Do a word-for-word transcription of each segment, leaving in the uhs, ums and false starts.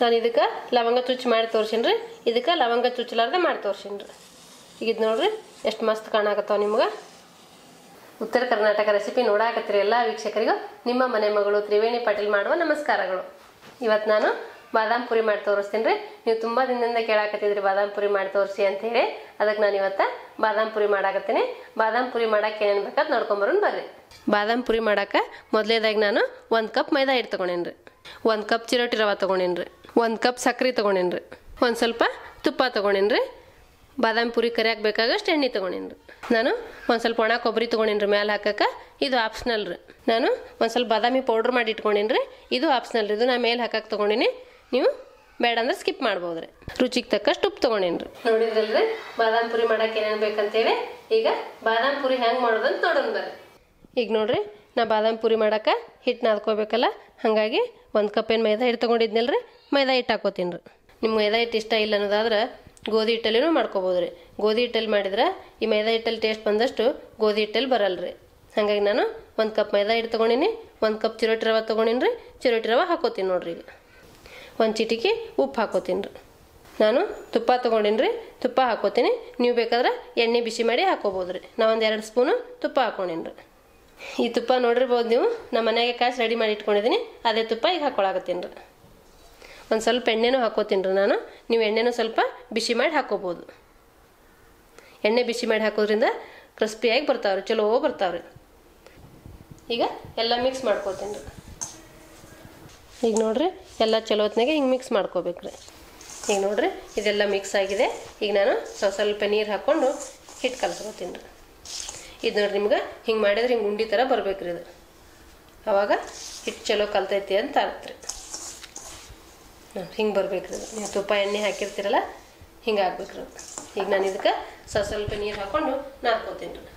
ನಾನು ಇದಕ್ಕೆ ಲವಂಗ ಚುಚ್ಚಿ ಮಾಡಿ ತೋರಿಸಿನ್ರಿ. ಇದಕ್ಕೆ ಲವಂಗ ಚುಚ್ಚಲಾರ್ದೆ ಮಾಡಿ ತೋರಿಸಿನ್ರಿ. ಈಗ ಇದು ನೋಡ್ರಿ ಎಷ್ಟು ಮಸ್ತ್ ಕಾಣಕತ್ತಾವ. ನಿಮ್ಗೆ ಉತ್ತರ ಕರ್ನಾಟಕ ರೆಸಿಪಿ ನೋಡಾಕತ್ತೀರಿ ಎಲ್ಲ ವೀಕ್ಷಕರಿಗೂ ನಿಮ್ಮ ಮನೆ ಮಗಳು ತ್ರಿವೇಣಿ ಪಾಟೀಲ್ ಮಾಡುವ ನಮಸ್ಕಾರಗಳು. ಇವತ್ತು ನಾನು ಬಾದಾಮ್ ಪುರಿ ಮಾಡಿ ತೋರಿಸ್ತೀನಿ ರೀ. ನೀವು ತುಂಬ ದಿನದಿಂದ ಕೇಳಾಕತ್ತಿದ್ರಿ ಬಾದಾಮ್ ಪುರಿ ಮಾಡಿ ತೋರಿಸಿ ಅಂತೇಳಿ. ಅದಕ್ಕೆ ನಾನು ಇವತ್ತು ಬಾದಾಮ್ ಪುರಿ ಮಾಡಾಕತ್ತೀನಿ. ಬಾದಾಮ್ ಪುರಿ ಮಾಡಕ್ಕೆ ಏನೇನು ಬೇಕಾದ್ ನೋಡ್ಕೊಂಬರೋಣ ಬರ್ರಿ. ಬಾದಾಮ್ ಪುರಿ ಮಾಡಕ್ಕೆ ಮೊದಲೇದಾಗಿ ನಾನು ಒಂದು ಕಪ್ ಮೈದಾ ಹಿಟ್ಟು ತೊಗೊಂಡೇನಿ ರೀ, ಒಂದು ಕಪ್ ಚಿರೋಟಿ ರವೆ ತೊಗೊಂಡೇನಿ ರೀ, ಒಂದು ಕಪ್ ಸಕ್ಕರೆ ತೊಗೊಂಡೇನಿ ರೀ, ಒಂದು ಸ್ವಲ್ಪ ತುಪ್ಪ ತೊಗೊಂಡೇನಿ ರೀ, ಬಾದಾಮ್ ಪುರಿ ಕರಿಯಾಕೆ ಬೇಕಾಗಷ್ಟು ಎಣ್ಣೆ ತೊಗೊಂಡೇನಿ ರೀ. ನಾನು ಒಂದು ಸ್ವಲ್ಪ ಒಣ ಕೊಬ್ಬರಿ ತೊಗೊಂಡೇನಿ ರೀ ಮೇಲೆ ಹಾಕಕ್ಕೆ. ಇದು ಆಪ್ಷನಲ್ ರೀ. ನಾನು ಒಂದು ಸ್ವಲ್ಪ ಬಾದಾಮಿ ಪೌಡ್ರ್ ಮಾಡಿ ಇಟ್ಕೊಂಡೇನಿ ರೀ. ಇದು ಆಪ್ಷನಲ್ ರೀ. ಇದು ನಾನು ಮೇಲೆ ಹಾಕಕ್ಕೆ ತೊಗೊಂಡಿನಿ. ನೀವು ಬೇಡ ಅಂದ್ರೆ ಸ್ಕಿಪ್ ಮಾಡ್ಬೋದು ರೀ. ರುಚಿಗೆ ತಕ್ಕಷ್ಟು ಉಪ್ಪು ತೊಗೊಂಡೇನಿ ರೀ. ನೋಡಿದ್ರಲ್ರಿ ಬಾದಾಮ್ ಪುರಿ ಮಾಡಕ್ಕೆ ಏನೇನು ಬೇಕಂತೇಳಿ. ಈಗ ಬಾದಾಮ್ ಪುರಿ ಹೆಂಗೆ ಮಾಡೋದಂತ ನೋಡೋಣ ಬರ್ರಿ. ಈಗ ನೋಡ್ರಿ ನಾ ಬಾದಾಮ್ ಪುರಿ ಮಾಡಕ್ಕೆ ಹಿಟ್ಟು ನಾದ್ಕೋಬೇಕಲ್ಲ, ಹಾಗಾಗಿ ಒಂದು ಕಪ್ ಏನು ಮೈದಾ ಹಿಟ್ಟು ತೊಗೊಂಡಿದ್ನಲ್ಲ ರೀ, ಮೈದಾ ಹಿಟ್ಟು ಹಾಕೋತೀನಿ ರೀ. ನಿಮ್ಗೆ ಮೈದಾ ಹಿಟ್ಟು ಇಷ್ಟ ಇಲ್ಲ ಅನ್ನೋದಾದ್ರೆ ಗೋಧಿ ಹಿಟ್ಟಲ್ಲಿನೂ ಮಾಡ್ಕೋಬೋದು ರೀ. ಗೋಧಿ ಹಿಟ್ಟಲ್ಲಿ ಮಾಡಿದ್ರೆ ಈ ಮೈದಾ ಹಿಟ್ಟಲ್ಲಿ ಟೇಸ್ಟ್ ಬಂದಷ್ಟು ಗೋಧಿ ಹಿಟ್ಟಲ್ಲಿ ಬರಲ್ಲ ರೀ. ಹಾಗಾಗಿ ನಾನು ಒಂದು ಕಪ್ ಮೈದಾ ಹಿಟ್ಟು ತೊಗೊಂಡಿನಿ, ಒಂದು ಕಪ್ ಚಿರೋಟಿ ರವೆ ತೊಗೊಂಡಿನಿ ರೀ. ಚಿರೋಟಿ ರವೆ ಹಾಕೋತೀನಿ ನೋಡ್ರಿ. ಈಗ ಒಂದು ಚಿಟಿಕೆ ಉಪ್ಪು ಹಾಕೋತೀನಿ ರೀ. ನಾನು ತುಪ್ಪ ತೊಗೊಂಡಿನಿ ರೀ, ತುಪ್ಪ ಹಾಕೋತೀನಿ. ನೀವು ಬೇಕಾದ್ರೆ ಎಣ್ಣೆ ಬಿಸಿ ಮಾಡಿ ಹಾಕೋಬೋದು ರೀ. ನಾ ಒಂದು ಎರಡು ಸ್ಪೂನು ತುಪ್ಪ ಹಾಕೊಂಡಿನಿ ರೀ. ಈ ತುಪ್ಪ ನೋಡಿರ್ಬೋದು ನೀವು, ನಮ್ಮ ಮನೆಯಾಗೆ ಕಾಸು ರೆಡಿ ಮಾಡಿ ಇಟ್ಕೊಂಡಿದ್ದೀನಿ. ಅದೇ ತುಪ್ಪ ಈಗ ಹಾಕೊಳಕತ್ತೀನಿ ರೀ. ಒಂದು ಸ್ವಲ್ಪ ಎಣ್ಣೆನೂ ಹಾಕೋತೀನಿ ರೀ ನಾನು. ನೀವು ಎಣ್ಣೆನೂ ಸ್ವಲ್ಪ ಬಿಸಿ ಮಾಡಿ ಹಾಕೋಬೋದು. ಎಣ್ಣೆ ಬಿಸಿ ಮಾಡಿ ಹಾಕೋದ್ರಿಂದ ಕ್ರಿಸ್ಪಿಯಾಗಿ ಬರ್ತಾವ್ರಿ, ಚಲೋ ಬರ್ತಾವ್ರಿ. ಈಗ ಎಲ್ಲ ಮಿಕ್ಸ್ ಮಾಡ್ಕೋತೀನಿ ರೀ. ಈಗ ನೋಡ್ರಿ ಎಲ್ಲ ಚಲೋ ಹೊತ್ನಾಗೆ ಹಿಂಗೆ ಮಿಕ್ಸ್ ಮಾಡ್ಕೋಬೇಕ್ರಿ. ಈಗ ನೋಡ್ರಿ ಇದೆಲ್ಲ ಮಿಕ್ಸ್ ಆಗಿದೆ. ಈಗ ನಾನು ಸ್ವಲ್ಪ ಸ್ವಲ್ಪ ನೀರು ಹಾಕ್ಕೊಂಡು ಹಿಟ್ಟು ಕಲ್ಸ್ಕೊತೀನಿ ರೀ. ಇದು ನೋಡ್ರಿ ನಿಮ್ಗೆ ಹಿಂಗೆ ಮಾಡಿದ್ರೆ ಹಿಂಗೆ ಉಂಡಿ ಥರ ಬರ್ಬೇಕ್ರಿ. ಇದು ಅವಾಗ ಹಿಟ್ಟು ಚಲೋ ಕಲ್ತೈತಿ ಅಂತ ಅರ್ಥ ರೀ. ಹಿಂಗೆ ಬರ್ಬೇಕ್ರಿ. ಇದು ನೀವು ತುಪ್ಪ ಎಣ್ಣೆ ಹಾಕಿರ್ತೀರಲ್ಲ ಹಿಂಗೆ ಆಗ್ಬೇಕ್ರಿ. ಈಗ ನಾನು ಇದಕ್ಕೆ ಸ್ವಲ್ಪ ಸ್ವಲ್ಪ ನೀರು ಹಾಕ್ಕೊಂಡು ನಾದ್ಕೋತೀನಿ ರೀ.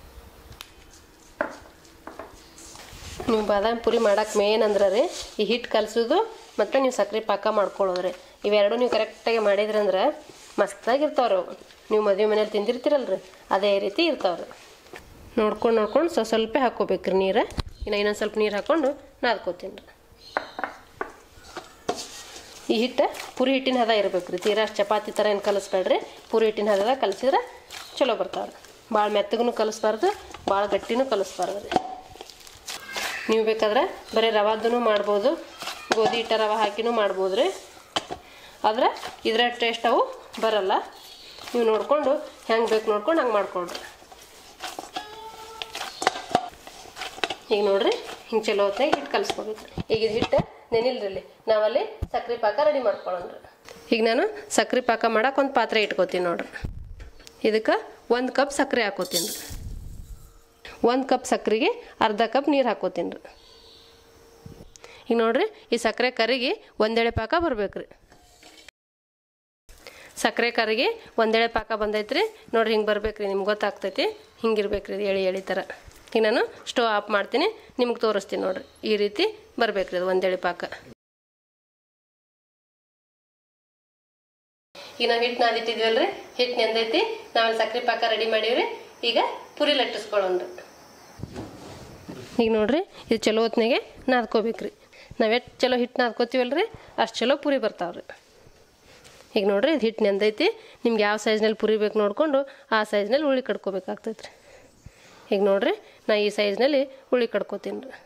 ನೀವು ಬಾದಾಮ್ ಪುರಿ ಮಾಡಕ್ಕೆ ಮೇನ್ ಅಂದ್ರೆ ರೀ ಈ ಹಿಟ್ಟು ಕಲಸೋದು ಮತ್ತು ನೀವು ಸಕ್ಕರೆ ಪಾಕ ಮಾಡ್ಕೊಳ್ಳೋದ್ರಿ. ಇವೆರಡು ನೀವು ಕರೆಕ್ಟಾಗಿ ಮಾಡಿದ್ರಂದ್ರೆ ಮಸ್ತಾಗಿರ್ತಾವ್ರಿ ಅವು. ನೀವು ಮದುವೆ ಮನೇಲಿ ತಿಂದಿರ್ತೀರಲ್ರಿ ಅದೇ ರೀತಿ ಇರ್ತಾವ್ರಿ. ನೋಡ್ಕೊಂಡು ನೋಡ್ಕೊಂಡು ಸ್ವಲ್ಪ ಸ್ವಲ್ಪ ಹಾಕ್ಕೋಬೇಕ್ರಿ ನೀರು. ಇನ್ನು ಇನ್ನೊಂದು ಸ್ವಲ್ಪ ನೀರು ಹಾಕ್ಕೊಂಡು ನಾದ್ಕೋತೀನಿ ರೀ. ಈ ಹಿಟ್ಟು ಪುರಿ ಹಿಟ್ಟಿನ ಹದ ಇರ್ಬೇಕು ರೀ. ತೀರಾ ಅಷ್ಟು ಚಪಾತಿ ಥರ ಏನು ಕಲಿಸ್ಬೇಡ್ರಿ. ಪುರಿ ಹಿಟ್ಟಿನ ಹದ ಕಲಿಸಿದ್ರೆ ಚಲೋ ಬರ್ತಾವ್ರಿ. ಭಾಳ ಮೆತ್ತಗೂ ಕಲಿಸ್ಬಾರ್ದು, ಭಾಳ ಗಟ್ಟಿನೂ ಕಲಿಸ್ಬಾರ್ದು ರೀ. ನೀವು ಬೇಕಾದ್ರೆ ಬರೀ ರವಾದೂ ಮಾಡ್ಬೋದು, ಗೋಧಿ ಹಿಟ್ಟ ರವೆ ಹಾಕಿನೂ ಮಾಡ್ಬೋದು ರೀ. ಆದ್ರೆ ಇದರ ಟೇಸ್ಟ್ ಅವು ಬರಲ್ಲ. ನೀವು ನೋಡಿಕೊಂಡು ಹೆಂಗೆ ಬೇಕು ನೋಡ್ಕೊಂಡು ಹಂಗೆ ಮಾಡ್ಕೊಳ್ರಿ. ಈಗ ನೋಡ್ರಿ ಹಿಂಗೆ ಚಲೋ ಹೊತ್ತಾಗಿ ಹಿಟ್ಟು ಕಲಿಸ್ಕೋಬೇಕು. ಈಗ ಇದು ಹಿಟ್ಟು ನೆನಿಲ್ರಿ. ನಾವಲ್ಲಿ ಸಕ್ಕರೆ ಪಾಕ ರೆಡಿ ಮಾಡ್ಕೊಳ್ಳೋಣ್ರಿ. ಈಗ ನಾನು ಸಕ್ಕರೆ ಪಾಕ ಮಾಡಕ್ಕೆ ಒಂದು ಪಾತ್ರೆ ಇಟ್ಕೋತೀನಿ ನೋಡ್ರಿ. ಇದಕ್ಕೆ ಒಂದು ಕಪ್ ಸಕ್ಕರೆ ಹಾಕೋತೀನಿ ರೀ. ಒಂದು ಕಪ್ ಸಕ್ಕರೆಗೆ ಅರ್ಧ ಕಪ್ ನೀರು ಹಾಕೋತೀನಿ ರೀ. ಈಗ ನೋಡ್ರಿ ಈ ಸಕ್ಕರೆ ಕರಿಗೆ ಒಂದೆಳೆ ಪಾಕ ಬರ್ಬೇಕು ರೀ. ಸಕ್ಕರೆ ಕರಿಗೆ ಒಂದೆಳೆ ಪಾಕ ಬಂದೈತ್ರಿ ನೋಡ್ರಿ. ಹಿಂಗೆ ಬರ್ಬೇಕು ರೀ. ನಿಮ್ಗೆ ಗೊತ್ತಾಗ್ತೈತಿ. ಹಿಂಗಿರ್ಬೇಕು ರೀ ಎಳಿ ಎಳಿ ಥರ. ಈಗ ನಾನು ಸ್ಟವ್ ಆಫ್ ಮಾಡ್ತೀನಿ, ನಿಮ್ಗೆ ತೋರಿಸ್ತೀನಿ ನೋಡ್ರಿ. ಈ ರೀತಿ ಬರ್ಬೇಕು ರೀ ಅದು ಒಂದೆಳೆ ಪಾಕ. ಈಗ ನಾವು ಹಿಟ್ಟು ನಾದಿಟ್ಟಿದ್ವಲ್ರಿ, ಹಿಟ್ಟು ನೆಂದೈತಿ. ನಾವಲ್ಲಿ ಸಕ್ಕರೆ ಪಾಕ ರೆಡಿ ಮಾಡೀವ್ರಿ. ಈಗ ಪುರಿ ಲಟ್ಟಿಸ್ಕೊಳ್ಳೋಣ್ರಿ. ಈಗ ನೋಡ್ರಿ ಇದು ಚಲೋ ಹೊತ್ನಾಗೆ ನಾದ್ಕೋಬೇಕ್ರಿ. ನಾವೆಷ್ಟು ಚಲೋ ಹಿಟ್ಟು ನಾದ್ಕೋತೀವಲ್ರಿ ಅಷ್ಟು ಚಲೋ ಪುರಿ ಬರ್ತಾವ್ರಿ. ಈಗ ನೋಡ್ರಿ ಇದು ಹಿಟ್ಟು ನೆಂದೈತಿ. ನಿಮ್ಗೆ ಯಾವ ಸೈಜ್ನಲ್ಲಿ ಪುರಿ ಬೇಕು ನೋಡಿಕೊಂಡು ಆ ಸೈಜ್ನಲ್ಲಿ ಉಳ್ಳಿ ಕಡ್ಕೋಬೇಕಾಗ್ತೈತೆ ರೀ. ಈಗ ನೋಡ್ರಿ ನಾ ಈ ಸೈಜ್ನಲ್ಲಿ ಉಳ್ಳಿ ಕಡ್ಕೋತೀನಿ ರೀ.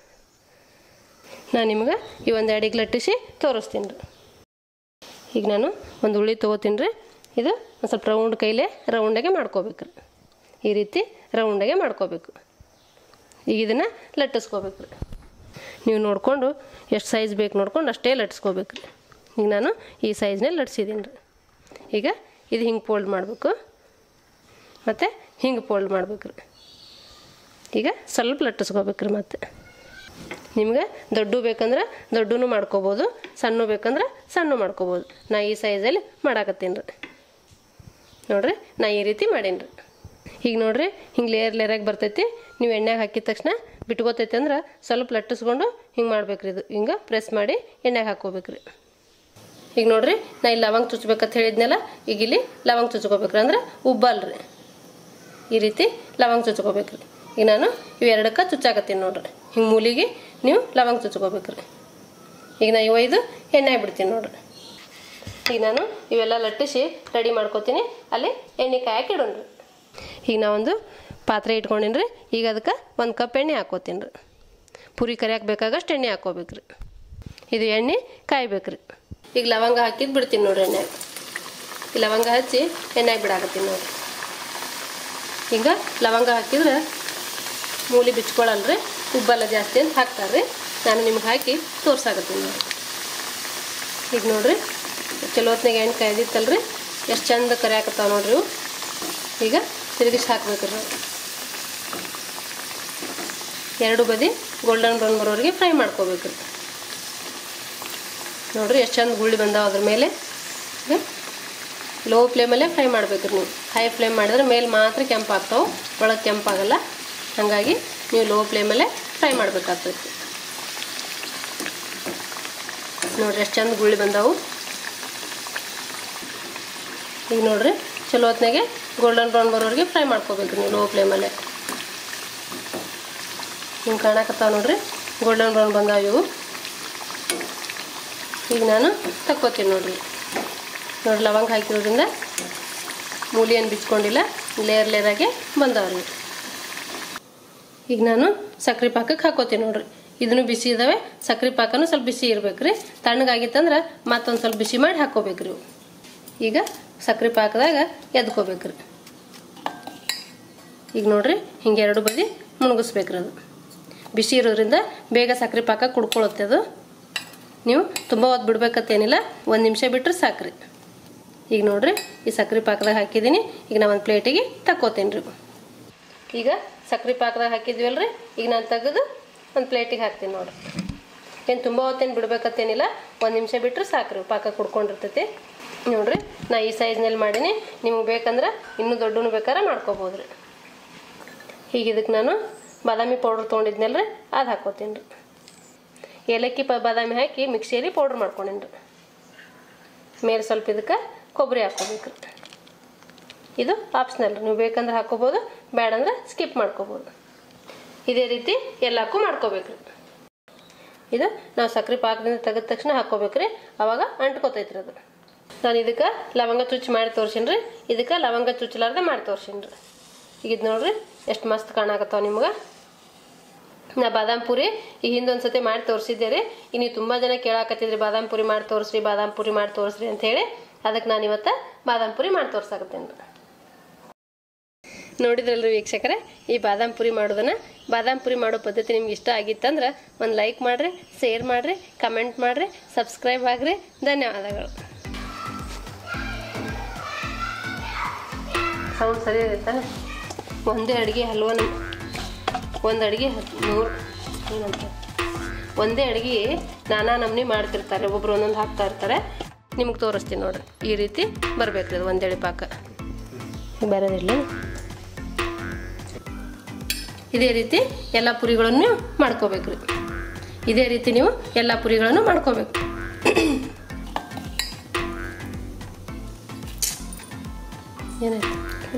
ನಾನು ನಿಮ್ಗೆ ಈ ಒಂದು ಎಡಿಗೆ ಲಟ್ಟಿಸಿ ತೋರಿಸ್ತೀನಿ ರೀ. ಈಗ ನಾನು ಒಂದು ಉಳ್ಳಿ ತೊಗೋತೀನಿ ರೀ. ಇದು ಒಂದು ಸ್ವಲ್ಪ ರೌಂಡ್ ಕೈಲೇ ರೌಂಡಾಗೆ ಮಾಡ್ಕೋಬೇಕು ರೀ. ಈ ರೀತಿ ರೌಂಡಾಗೆ ಮಾಡ್ಕೋಬೇಕು. ಈಗ ಇದನ್ನು ಲಟ್ಟಿಸ್ಕೋಬೇಕು ರೀ. ನೀವು ನೋಡಿಕೊಂಡು ಎಷ್ಟು ಸೈಜ್ ಬೇಕು ನೋಡ್ಕೊಂಡು ಅಷ್ಟೇ ಲಟ್ಟಿಸ್ಕೋಬೇಕು ರೀ. ಈಗ ನಾನು ಈ ಸೈಜ್ನಲ್ಲಿ ಲಟ್ಸಿದ್ದೀನಿ ರೀ. ಈಗ ಇದು ಹಿಂಗೆ ಫೋಲ್ಡ್ ಮಾಡಬೇಕು ಮತ್ತು ಹಿಂಗೆ ಫೋಲ್ಡ್ ಮಾಡ್ಬೇಕು ರೀ. ಈಗ ಸ್ವಲ್ಪ ಲಟ್ಟಿಸ್ಕೋಬೇಕು ರೀ. ಮತ್ತು ನಿಮ್ಗೆ ದೊಡ್ಡ ಬೇಕಂದ್ರೆ ದೊಡ್ಡೂ ಮಾಡ್ಕೋಬೋದು, ಸಣ್ಣ ಬೇಕಂದ್ರೆ ಸಣ್ಣ ಮಾಡ್ಕೋಬೋದು. ನಾ ಈ ಸೈಜಲ್ಲಿ ಮಾಡಾಕತ್ತೀನಿ ರೀ. ನೋಡಿರಿ ನಾ ಈ ರೀತಿ ಮಾಡೀನಿ ರೀ. ಈಗ ನೋಡಿರಿ ಹಿಂಗೆ ಲೇಯರ್ ಲೇಯರಾಗಿ ಬರ್ತೈತಿ. ನೀವು ಎಣ್ಣೆಗೆ ಹಾಕಿದ ತಕ್ಷಣ ಬಿಟ್ಕೋತೈತಿ ಅಂದ್ರೆ ಸ್ವಲ್ಪ ಲಟ್ಟಿಸ್ಕೊಂಡು ಹಿಂಗೆ ಮಾಡ್ಬೇಕು ರೀ. ಇದು ಹಿಂಗೆ ಪ್ರೆಸ್ ಮಾಡಿ ಎಣ್ಣೆಗೆ ಹಾಕ್ಕೋಬೇಕು ರೀ. ಈಗ ನೋಡಿರಿ ನಾ ಇಲ್ಲಿ ಲವಂಗ ಚುಚ್ಬೇಕಂತ ಹೇಳಿದ್ನಲ್ಲ, ಈಗ ಇಲ್ಲಿ ಲವಂಗ ಚುಚ್ಕೋಬೇಕ್ರಿ. ಅಂದ್ರೆ ಉಬ್ಬಲ್ರಿ. ಈ ರೀತಿ ಲವಂಗ ಚುಚ್ಕೋಬೇಕು ರೀ. ಈಗ ನಾನು ಇವೆರಡಕ್ಕೆ ಚುಚ್ಚಾಕತ್ತೀನಿ ನೋಡ್ರಿ. ಹಿಂಗೆ ಮೂಲಿಗೆ ನೀವು ಲವಂಗ ಚುಚ್ಕೋಬೇಕು ರೀ. ಈಗ ನಾ ಇವು ಐದು ಎಣ್ಣೆ ಬಿಡ್ತೀನಿ ನೋಡ್ರಿ. ಈಗ ನಾನು ಇವೆಲ್ಲ ಲಟ್ಟಿಸಿ ರೆಡಿ ಮಾಡ್ಕೊತೀನಿ. ಅಲ್ಲಿ ಎಣ್ಣೆ ಕಾಯಕ್ಕೆ ಇಡೋಣ್ರಿ. ಈಗ ನಾವೊಂದು ಪಾತ್ರೆ ಇಟ್ಕೊಂಡೀನಿ ರೀ. ಈಗ ಅದಕ್ಕೆ ಒಂದು ಕಪ್ ಎಣ್ಣೆ ಹಾಕ್ಕೋತೀನಿ ರೀ. ಪುರಿ ಕರಿಯಾಕೆ ಬೇಕಾಗಷ್ಟು ಎಣ್ಣೆ ಹಾಕ್ಕೋಬೇಕು ರೀ. ಇದು ಎಣ್ಣೆ ಕಾಯ್ಬೇಕು ರೀ. ಈಗ ಲವಂಗ ಹಾಕಿದ್ದು ಬಿಡ್ತೀನಿ ನೋಡ್ರಿ ಎಣ್ಣೆ. ಈ ಲವಂಗ ಹಚ್ಚಿ ಎಣ್ಣೆಗೆ ಬಿಡಾಕತ್ತೀನಿ ನೋಡ್ರಿ. ಈಗ ಲವಂಗ ಹಾಕಿದ್ರೆ ಮೂಲಿ ಬಿಚ್ಕೊಳ್ಳಲ್ರಿ, ಉಬ್ಬಲ್ಲ ಜಾಸ್ತಿ ಅಂತ ಹಾಕ್ತಾರೆ ರೀ. ನಾನು ನಿಮ್ಗೆ ಹಾಕಿ ತೋರ್ಸಾಕತ್ತೀನಿ ನೋಡ್ರಿ. ಈಗ ನೋಡ್ರಿ ಚಲೋ ಹೊತ್ನಾಗ ಎಣ್ಣೆ ಕಾಯ್ದಿತ್ತಲ್ರಿ, ಎಷ್ಟು ಚಂದ ಕರಿಯಾಕತ್ತಾವ ನೋಡ್ರಿ ಇವು. ಈಗ ತಿರುಗಿಸಿ ಹಾಕ್ಬೇಕ್ರಿ ನಾವು. ಎರಡು ಬದಿ ಗೋಲ್ಡನ್ ಬ್ರೌನ್ ಬರೋವರೆಗೆ ಫ್ರೈ ಮಾಡ್ಕೋಬೇಕ್ರಿ. ನೋಡ್ರಿ ಎಷ್ಟು ಚಂದ ಗುಳ್ಳಿ ಬಂದಾವ ಅದ್ರ ಮೇಲೆ. ಈಗ ಲೋ ಫ್ಲೇಮಲ್ಲೇ ಫ್ರೈ ಮಾಡ್ಬೇಕ್ರಿ ನೀವು. ಹೈ ಫ್ಲೇಮ್ ಮಾಡಿದ್ರೆ ಮೇಲೆ ಮಾತ್ರ ಕೆಂಪು ಆಗ್ತಾವೆ, ಒಳಗೆ ಕೆಂಪಾಗಲ್ಲ. ಹಾಗಾಗಿ ನೀವು ಲೋ ಫ್ಲೇಮಲ್ಲೇ ಫ್ರೈ ಮಾಡ್ಬೇಕಾಗ್ತೈತಿ. ನೋಡ್ರಿ ಎಷ್ಟು ಚಂದ ಗುಳ್ಳಿ ಬಂದಾವು. ಈಗ ನೋಡ್ರಿ ಚಲೋ ಹೊತ್ನಾಗೆ ಗೋಲ್ಡನ್ ಬ್ರೌನ್ ಬರೋವರೆಗೆ ಫ್ರೈ ಮಾಡ್ಕೋಬೇಕು ನೀವು ಲೋ ಫ್ಲೇಮಲ್ಲೇ. ಹಿಂಗೆ ಕಾಣಕತ್ತಾವ ನೋಡ್ರಿ, ಗೋಲ್ಡನ್ ಬ್ರೌನ್ ಬಂದಾವ ಇವು. ಈಗ ನಾನು ತಕ್ಕೋತೀನಿ ನೋಡ್ರಿ. ನೋಡ್ರಿ ಲವಂಗ ಹಾಕಿರೋದ್ರಿಂದ ಮೂಲಿ ಏನು ಬಿಚ್ಕೊಂಡಿಲ್ಲ, ಲೇಯರ್ ಲೇಯರಾಗೆ ಬಂದವ್ರಿ. ಈಗ ನಾನು ಸಕ್ರೆ ಪಾಕಕ್ಕೆ ಹಾಕೋತೀನಿ ನೋಡ್ರಿ. ಇದನ್ನು ಬಿಸಿ ಇದ್ದಾವೆ, ಸಕ್ರೆ ಪಾಕನೂ ಸ್ವಲ್ಪ ಬಿಸಿ ಇರ್ಬೇಕು ರೀ. ತಣ್ಣಗಾಗಿತ್ತಂದ್ರೆ ಮತ್ತೊಂದು ಸ್ವಲ್ಪ ಬಿಸಿ ಮಾಡಿ ಹಾಕ್ಕೋಬೇಕ್ರಿ. ಈಗ ಸಕ್ರೆ ಪಾಕದಾಗ ಎದ್ಕೋಬೇಕ್ರಿ. ಈಗ ನೋಡ್ರಿ ಹಿಂಗೆ ಎರಡು ಬದಿ ಮುಣಗಿಸ್ಬೇಕ್ರಿ. ಅದು ಬಿಸಿ ಇರೋದ್ರಿಂದ ಬೇಗ ಸಕ್ರೆ ಪಾಕ ಕುಡ್ಕೊಳ್ಳುತ್ತೆ. ಅದು ನೀವು ತುಂಬ ಹೊತ್ತು ಬಿಡ್ಬೇಕತ್ತೇನಿಲ್ಲ, ಒಂದು ನಿಮಿಷ ಬಿಟ್ಟರೆ ಸಾಕ್ರಿ. ಈಗ ನೋಡ್ರಿ ಈ ಸಕ್ರೆ ಪಾಕದಾಗ ಹಾಕಿದ್ದೀನಿ. ಈಗ ನಾನು ಒಂದು ಪ್ಲೇಟಿಗೆ ತಕ್ಕೋತೀನಿ ರೀ. ಈಗ ಸಕ್ರೆ ಪಾಕದಾಗ ಹಾಕಿದ್ವಲ್ರಿ, ಈಗ ನಾನು ತೆಗೆದು ಒಂದು ಪ್ಲೇಟಿಗೆ ಹಾಕ್ತೀನಿ ನೋಡ್ರಿ. ಏನು ತುಂಬ ಹೊತ್ತೇನು ಬಿಡ್ಬೇಕತ್ತೇನಿಲ್ಲ, ಒಂದು ನಿಮಿಷ ಬಿಟ್ಟರೆ ಸಾಕ್ರಿ, ಪಾಕ ಕುಡ್ಕೊಂಡಿರ್ತೈತಿ. ನೋಡ್ರಿ ನಾ ಈ ಸೈಜ್ನಲ್ಲಿ ಮಾಡೀನಿ. ನಿಮ್ಗೆ ಬೇಕಂದ್ರೆ ಇನ್ನೂ ದೊಡ್ಡನು ಬೇಕಾದ್ರೆ ಮಾಡ್ಕೋಬೋದು ರೀ. ಈಗ ಇದಕ್ಕೆ ನಾನು ಬಾದಾಮಿ ಪೌಡ್ರ್ ತೊಗೊಂಡಿದ್ನಲ್ಲ ರೀ, ಅದು ಹಾಕ್ಕೋತೀನಿ ರೀ. ಏಲಕ್ಕಿ ಪ ಬಾದಾಮಿ ಹಾಕಿ ಮಿಕ್ಸಿಯಲ್ಲಿ ಪೌಡ್ರ್ ಮಾಡ್ಕೊಂಡೀನಿ ರೀ. ಮೇಲೆ ಸ್ವಲ್ಪ ಇದಕ್ಕೆ ಕೊಬ್ಬರಿ ಹಾಕ್ಕೋಬೇಕು ರೀ. ಇದು ಆಪ್ಷನಲ್ ರೀ, ನೀವು ಬೇಕಂದ್ರೆ ಹಾಕ್ಕೋಬೋದು, ಬೇಡಂದ್ರೆ ಸ್ಕಿಪ್ ಮಾಡ್ಕೋಬೋದು. ಇದೇ ರೀತಿ ಎಲ್ಲಕ್ಕೂ ಮಾಡ್ಕೋಬೇಕು ರೀ. ಇದು ನಾವು ಸಕ್ರೆ ಪಾಕದಿಂದ ತೆಗೆದ ತಕ್ಷಣ ಹಾಕ್ಕೋಬೇಕ್ರಿ, ಅವಾಗ ಅಂಟ್ಕೋತೈತ್ರಿ ಅದು. ನಾನು ಇದಕ್ಕೆ ಲವಂಗ ಚುಚ್ಚು ಮಾಡಿ ತೋರ್ಸೀನಿ ರೀ. ಇದಕ್ಕೆ ಲವಂಗ ಚುಚ್ಚಲಾರ್ದೆ ಮಾಡಿ ತೋರ್ಸೀನಿ ರೀ. ಈಗ ಇದು ನೋಡ್ರಿ ಎಷ್ಟು ಮಸ್ತ್ ಕಾಣಾಕತ್ತಾವ ನಿಮ್ಗೆ. ನಾ ಬಾದಾಮ್ ಪುರಿ ಈ ಹಿಂದೊಂದು ಸತಿ ಮಾಡಿ ತೋರಿಸಿದ್ದೆ ರೀ. ಈಗ ನೀವು ತುಂಬ ಜನ ಕೇಳಾಕತ್ತಿದ್ರಿ ಬಾದಾಮ್ ಪುರಿ ಮಾಡಿ ತೋರಿಸ್ರಿ, ಬಾದಾಮ್ ಪುರಿ ಮಾಡಿ ತೋರಿಸ್ರಿ ಅಂಥೇಳಿ. ಅದಕ್ಕೆ ನಾನು ಇವತ್ತು ಬಾದಾಮ್ ಪುರಿ ಮಾಡಿ ತೋರ್ಸಾಕತ್ತೇನೆ ರೀ. ನೋಡಿದ್ರಲ್ರಿ ವೀಕ್ಷಕರೇ, ಈ ಬಾದಾಮ್ ಪುರಿ ಮಾಡೋದನ್ನು ಬಾದಾಮ್ ಪುರಿ ಮಾಡೋ ಪದ್ಧತಿ ನಿಮ್ಗೆ ಇಷ್ಟ ಆಗಿತ್ತಂದ್ರೆ ಒಂದು ಲೈಕ್ ಮಾಡಿರಿ, ಶೇರ್ ಮಾಡಿರಿ, ಕಮೆಂಟ್ ಮಾಡಿರಿ, ಸಬ್ಸ್ಕ್ರೈಬ್ ಆಗಿರಿ. ಧನ್ಯವಾದಗಳು. ಸೌಂಡ್ ಸರಿ ಇರುತ್ತಾನೆ. ಒಂದೇ ಅಡುಗೆ ಹಲ್ವನ ಒಂದು ಅಡುಗೆ ನೂರು ಏನಂತ ಒಂದೇ ಅಡುಗೆ ನಾನಾ ನಮ್ನಿ ಮಾಡ್ತಿರ್ತಾರೆ, ಒಬ್ಬೊಬ್ರು ಒಂದೊಂದು ಹಾಕ್ತಾ ಇರ್ತಾರೆ. ನಿಮ್ಗೆ ತೋರಿಸ್ತೀನಿ ನೋಡ್ರಿ. ಈ ರೀತಿ ಬರ್ಬೇಕ್ರಿ ಅದು ಒಂದೇಳಿ ಪಾಕ. ಬರೋದಿಲ್ಲ. ಇದೇ ರೀತಿ ಎಲ್ಲ ಪುರಿಗಳನ್ನು ಮಾಡ್ಕೋಬೇಕ್ರಿ. ಇದೇ ರೀತಿ ನೀವು ಎಲ್ಲ ಪುರಿಗಳನ್ನು ಮಾಡ್ಕೋಬೇಕು. ಏನಾಯ್ತು?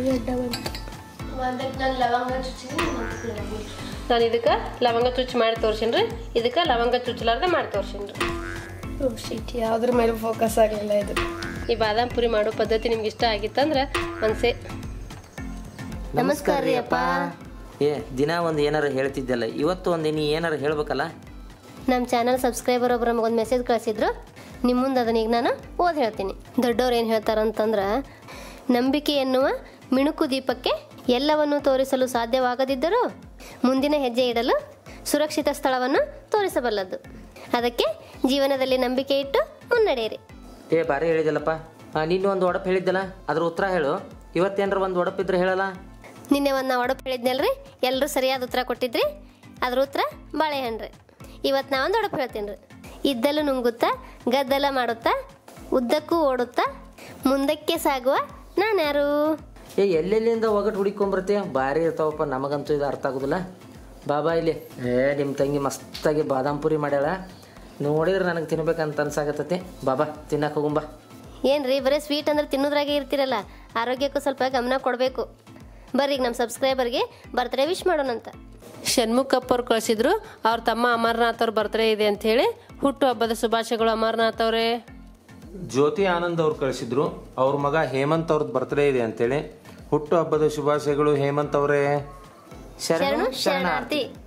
ನಾನು ಇದಕ್ಕೆ ಲವಂಗ ಚುಚ್ಚು ಮಾಡಿ ತೋರ್ಸೀನಿ ರೀ. ಇದಕ್ಕೆ ಲವಂಗ ಚುಚ್ಚಲಾರ್ದೆ ಮಾಡಿ ತೋರ್ಸೀನಿ ರೀ. ಯಾವ್ದ್ರ ಮೇಲೆ ಫೋಕಸ್ ಆಗಲಿಲ್ಲ ಇದು. ಈ ಬಾದಾಮ್ ಪುರಿ ಮಾಡೋ ಪದ್ಧತಿ ನಿಮ್ಗೆ ಇಷ್ಟ ಆಗಿತ್ತಂದ್ರೆ ಒಂದ್ಸೇ ನಮಸ್ಕಾರ ರೀ ಅಪ್ಪ. ಏ ದಿನ ಒಂದು ಏನಾರು ಹೇಳ್ತಿದ್ದಲ್ಲ, ಇವತ್ತು ಒಂದು ನೀ ಏನಾರು ಹೇಳ್ಬೇಕಲ್ಲ. ನಮ್ಮ ಚಾನಲ್ ಸಬ್ಸ್ಕ್ರೈಬರ್ ಒಬ್ರು ನಮಗೊಂದು ಮೆಸೇಜ್ ಕಳಿಸಿದ್ರು. ನಿಮ್ಮ ಮುಂದೆ ಅದನ್ನ ಈಗ ನಾನು ಓದಿ ಹೇಳ್ತೀನಿ. ದೊಡ್ಡವ್ರು ಏನು ಹೇಳ್ತಾರಂತಂದ್ರೆ, ನಂಬಿಕೆ ಎನ್ನುವ ಮಿಣುಕು ದೀಪಕ್ಕೆ ಎಲ್ಲವನ್ನು ತೋರಿಸಲು ಸಾಧ್ಯವಾಗದಿದ್ದರೂ ಮುಂದಿನ ಹೆಜ್ಜೆ ಇಡಲು ಸುರಕ್ಷಿತ ಸ್ಥಳವನ್ನು ತೋರಿಸಬಲ್ಲದು. ಅದಕ್ಕೆ ಜೀವನದಲ್ಲಿ ನಂಬಿಕೆ ಇಟ್ಟು ಮುನ್ನಡೆಯಿರಿ. ಏ ಬಾರಿ ಹೇಳಿದಲ್ಲಪ್ಪ. ನಿನ್ನೆ ಒಂದು ಒಡಪು ಹೇಳಿದ್ದಲ್ಲ, ಅದ್ರ ಉತ್ತರ ಹೇಳು. ಇವತ್ತೇನಾರ ಒಂದು ಒಡಪು ಇದ್ರೆ ಹೇಳಲ್ಲ. ನಿನ್ನೆ ಒಂದು ನಾ ಒಡಪು ಹೇಳಿದ್ನಲ್ರಿ, ಎಲ್ಲರೂ ಸರಿಯಾದ ಉತ್ತರ ಕೊಟ್ಟಿದ್ರಿ. ಅದ್ರ ಉತ್ತರ ಬಾಳೆಹಣ್ಣ್ರಿ. ಇವತ್ತು ನಾ ಒಂದು ಒಡಪು ಹೇಳ್ತೀನಿ ರೀ. ಇದ್ದಲು ನುಂಗುತ್ತಾ ಗದ್ದಲ ಮಾಡುತ್ತಾ ಉದ್ದಕ್ಕೂ ಓಡುತ್ತಾ ಮುಂದಕ್ಕೆ ಸಾಗುವ ನಾನ್ಯಾರು? ಏ ಎಲ್ಲೆಲ್ಲಿಂದ ಒಗಟ್ಟು ಹುಡುಕೊಂಬರ್ತೀಯ, ಭಾರಿ ಇರ್ತಾವಪ್ಪ. ನಮಗಂತೂ ಇದು ಅರ್ಥ ಆಗೋದಿಲ್ಲ. ಬಾಬಾ ಇಲ್ಲಿ ಏ ನಿಮ್ಮ ತಂಗಿ ಮಸ್ತಾಗಿ ಬಾದಾಮ್ ಪುರಿ ಮಾಡ್ಯಾಳ. ನೋಡಿದ್ರೆ ನನಗೆ ತಿನ್ಬೇಕಂತ ಅನ್ಸಾಕತ್ತೈತಿ. ಬಾಬಾ ತಿನ್ನಕ್ಕೆ ಹೋಗುಂಬ. ಏನು ರೀ ಬರೀ ಸ್ವೀಟ್ ಅಂದ್ರೆ ತಿನ್ನೋದ್ರಾಗೆ ಇರ್ತಿರಲ್ಲ, ಆರೋಗ್ಯಕ್ಕೂ ಸ್ವಲ್ಪ ಗಮನ ಕೊಡಬೇಕು. ಬರ್ರಿ ಈಗ ನಮ್ಮ ಸಬ್ಸ್ಕ್ರೈಬರ್ಗೆ ಬರ್ತ್ಡೇ ವಿಶ್ ಮಾಡೋಣಂತ. ಷಣ್ಮುಖಪ್ಪ ಅವ್ರು ಕಳಿಸಿದ್ರು. ಅವ್ರ ತಮ್ಮ ಅಮರನಾಥ್ ಅವ್ರ ಬರ್ತ್ಡೇ ಇದೆ ಅಂಥೇಳಿ ಹುಟ್ಟು ಹಬ್ಬದ ಶುಭಾಶಯಗಳು ಅಮರ್ನಾಥ್ ಅವರೇ. ಜ್ಯೋತಿ ಆನಂದ್ ಅವ್ರು ಕಳಿಸಿದ್ರು, ಅವ್ರ ಮಗ ಹೇಮಂತ್ ಅವ್ರದ್ದು ಬರ್ತ್ಡೇ ಇದೆ ಅಂತೇಳಿ. ಹುಟ್ಟು ಹಬ್ಬದ ಶುಭಾಶಯಗಳು ಹೇಮಂತ್ ಅವರೇ. ಶರಣು ಶರಣು ಶರಣಾರ್ಥಿ. ಶರಣಾರ್ಥಿ.